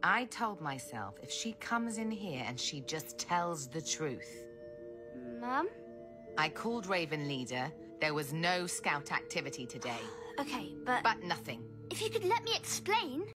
I told myself if she comes in here and she just tells the truth. Mum? I called Raven Leader. There was no scout activity today. Okay, but... But nothing. If you could let me explain...